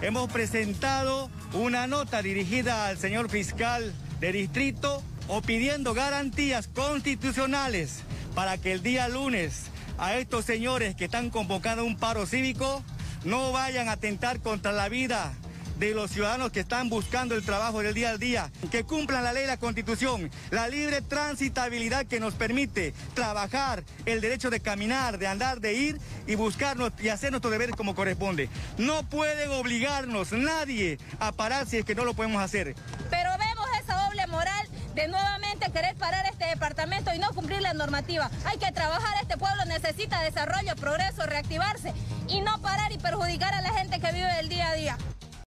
hemos presentado una nota dirigida al señor fiscal de distrito o pidiendo garantías constitucionales para que el día lunes a estos señores que están convocando un paro cívico no vayan a atentar contra la vida de los ciudadanos que están buscando el trabajo del día al día, que cumplan la ley y la Constitución, la libre transitabilidad que nos permite trabajar, el derecho de caminar, de andar, de ir y buscarnos y hacer nuestro deber como corresponde. No pueden obligarnos nadie a parar si es que no lo podemos hacer. Pero vemos esa doble moral de nuevamente querer parar este departamento y no cumplir la normativa. Hay que trabajar, este pueblo necesita desarrollo, progreso, reactivarse y no parar y perjudicar a la gente que vive el día a día.